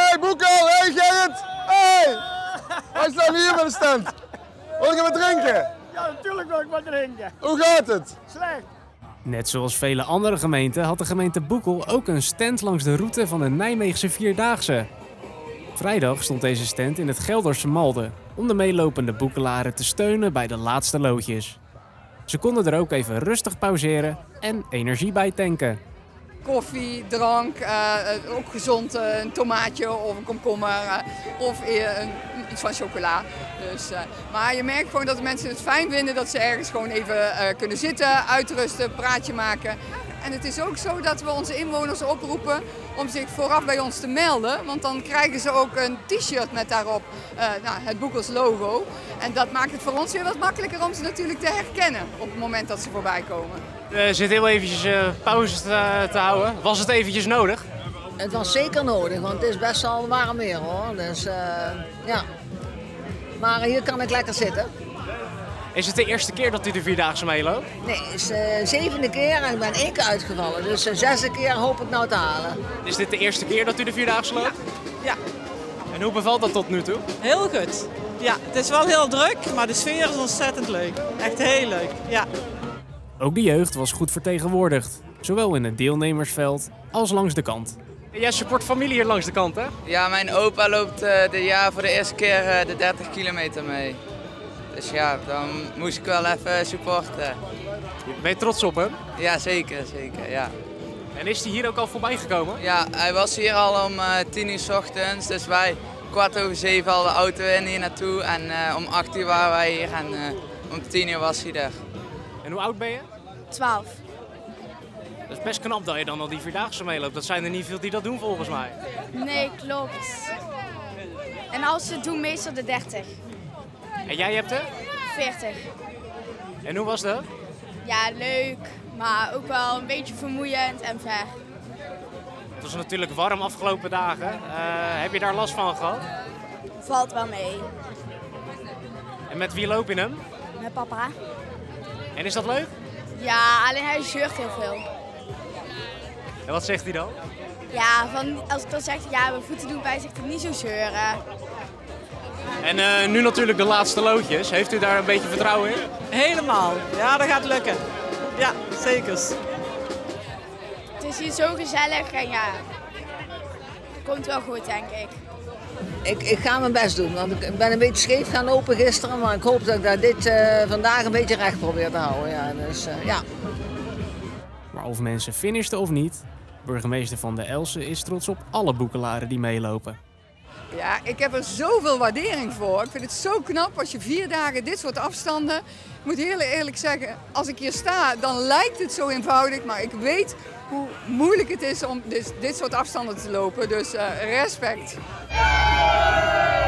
Hey Boekel, hey Gerrit! Hey! Wij staan hier met de stand. Wil je wat drinken? Ja, natuurlijk wil ik wat drinken. Hoe gaat het? Slecht. Net zoals vele andere gemeenten had de gemeente Boekel ook een stand langs de route van de Nijmeegse Vierdaagse. Vrijdag stond deze stand in het Gelderse Malden om de meelopende Boekelaren te steunen bij de laatste loodjes. Ze konden er ook even rustig pauzeren en energie bij tanken. Koffie, drank, ook gezond, een tomaatje of een komkommer of iets van chocola. Dus, maar je merkt gewoon dat de mensen het fijn vinden dat ze ergens gewoon even kunnen zitten, uitrusten, een praatje maken. En het is ook zo dat we onze inwoners oproepen om zich vooraf bij ons te melden. Want dan krijgen ze ook een t-shirt met daarop het Boekels logo. En dat maakt het voor ons weer wat makkelijker om ze natuurlijk te herkennen op het moment dat ze voorbij komen. We zitten heel eventjes pauze te houden. Was het eventjes nodig? Het was zeker nodig, want het is best wel warm weer hoor. Dus ja. Maar hier kan ik lekker zitten. Is het de eerste keer dat u de Vierdaagse meeloopt? Nee, het is de 7e keer en ik ben 1 keer uitgevallen. Dus de 6e keer hoop ik nou te halen. Is dit de eerste keer dat u de Vierdaagse loopt? Ja. En hoe bevalt dat tot nu toe? Heel goed. Ja, het is wel heel druk, maar de sfeer is ontzettend leuk. Echt heel leuk, ja. Ook de jeugd was goed vertegenwoordigd. Zowel in het deelnemersveld als langs de kant. Jij support familie hier langs de kant, hè? Ja, mijn opa loopt dit jaar voor de eerste keer de 30 kilometer mee. Dus ja, dan moest ik wel even supporten. Ben je trots op hem? Ja, zeker, zeker, ja. En is hij hier ook al voorbij gekomen? Ja, hij was hier al om 10 uur 's ochtends, dus wij 6:15 al de auto in hier naartoe. En om 8 uur waren wij hier en om 10 uur was hij er. En hoe oud ben je? 12. Dat is best knap dat je dan al die Vierdaagse meeloopt. Dat zijn er niet veel die dat doen volgens mij. Nee, klopt. En als ze het doen, meestal de 30. En jij hebt er? 40. En hoe was dat? Ja, leuk. Maar ook wel een beetje vermoeiend en ver. Het was natuurlijk warm afgelopen dagen. Heb je daar last van gehad? Valt wel mee. En met wie loop je hem? Met papa. En is dat leuk? Ja, alleen hij zeurt heel veel. En wat zegt hij dan? Ja, als ik dan zeg, ja, mijn voeten doen pijn, zegt hij niet zo zeuren. En nu natuurlijk de laatste loodjes. Heeft u daar een beetje vertrouwen in? Helemaal. Ja, dat gaat lukken. Ja, zeker. Het is hier zo gezellig en ja, komt wel goed, denk ik. Ik ga mijn best doen, want ik ben een beetje scheef gaan lopen gisteren. Maar ik hoop dat ik dit vandaag een beetje recht probeer te houden. Ja, dus, ja. Maar of mensen finishten of niet, burgemeester Van der Elsen is trots op alle Boekelaren die meelopen. Ja, ik heb er zoveel waardering voor. Ik vind het zo knap als je 4 dagen dit soort afstanden. Ik moet heel eerlijk zeggen, als ik hier sta, dan lijkt het zo eenvoudig. Maar ik weet hoe moeilijk het is om dit soort afstanden te lopen. Dus respect.